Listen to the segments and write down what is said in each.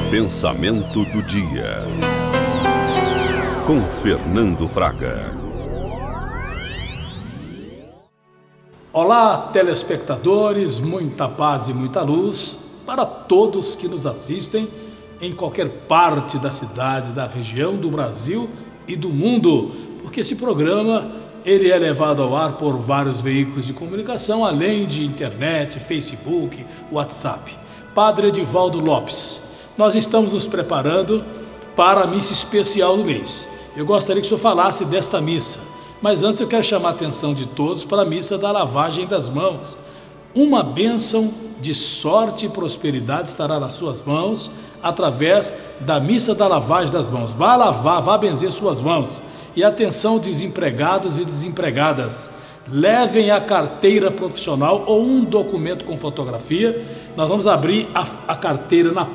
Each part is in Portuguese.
Pensamento do dia, com Fernando Fraga. Olá, telespectadores, muita paz e muita luz para todos que nos assistem em qualquer parte da cidade, da região, do Brasil e do mundo, porque esse programa ele é levado ao ar por vários veículos de comunicação, além de internet, Facebook, WhatsApp. Padre Edivaldo Lopes, nós estamos nos preparando para a missa especial do mês. Eu gostaria que o senhor falasse desta missa, mas antes eu quero chamar a atenção de todos para a missa da lavagem das mãos. Uma bênção de sorte e prosperidade estará nas suas mãos através da missa da lavagem das mãos. Vá lavar, vá benzer suas mãos. E atenção, desempregados e desempregadas, levem a carteira profissional ou um documento com fotografia. Nós vamos abrir a carteira na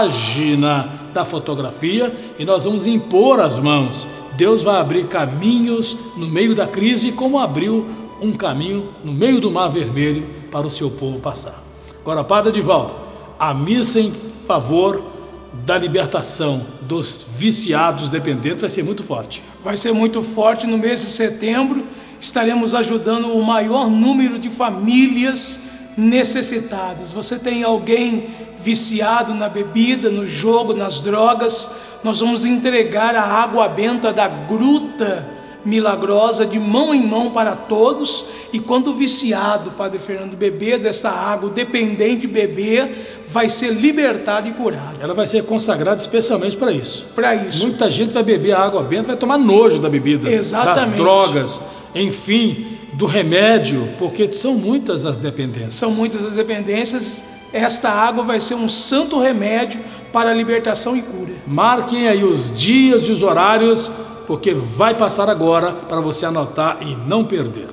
página da fotografia e nós vamos impor as mãos. Deus vai abrir caminhos no meio da crise, como abriu um caminho no meio do Mar Vermelho para o seu povo passar. Agora, Padre Edivaldo, a missa em favor da libertação dos viciados dependentes vai ser muito forte. Vai ser muito forte. No mês de setembro estaremos ajudando o maior número de famílias necessitadas. Você tem alguém viciado na bebida, no jogo, nas drogas, nós vamos entregar a água benta da Gruta Milagrosa de mão em mão para todos. E quando o viciado, Padre Fernando, beber dessa água, o dependente beber, vai ser libertado e curado. Ela vai ser consagrada especialmente para isso. Para isso. Muita gente vai beber a água benta, vai tomar nojo da bebida, exatamente, das drogas, enfim, do remédio, porque são muitas as dependências. São muitas as dependências. Esta água vai ser um santo remédio para a libertação e cura. Marquem aí os dias e os horários, porque vai passar agora para você anotar e não perder.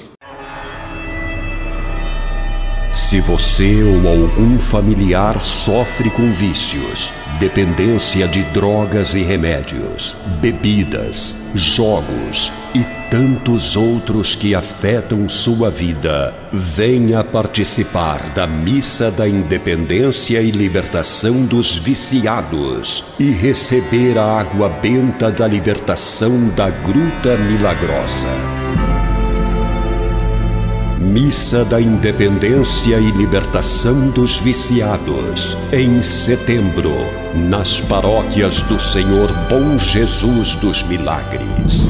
Se você ou algum familiar sofre com vícios, dependência de drogas e remédios, bebidas, jogos e tantos outros que afetam sua vida, venha participar da Missa da Independência e Libertação dos Viciados e receber a água benta da libertação da Gruta Milagrosa. Missa da Independência e Libertação dos Viciados, em setembro, nas paróquias do Senhor Bom Jesus dos Milagres.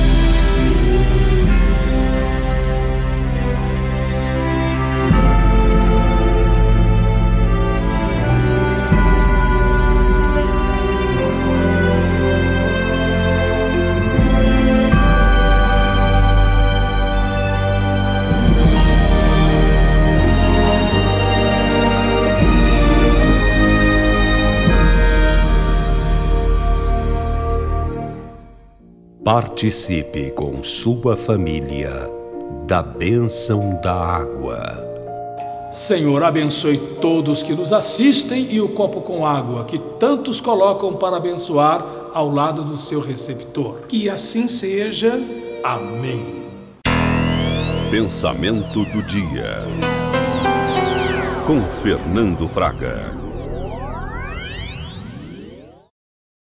Participe com sua família da bênção da água. Senhor, abençoe todos que nos assistem e o copo com água que tantos colocam para abençoar ao lado do seu receptor. Que assim seja. Amém. Pensamento do dia, com Fernando Fraga.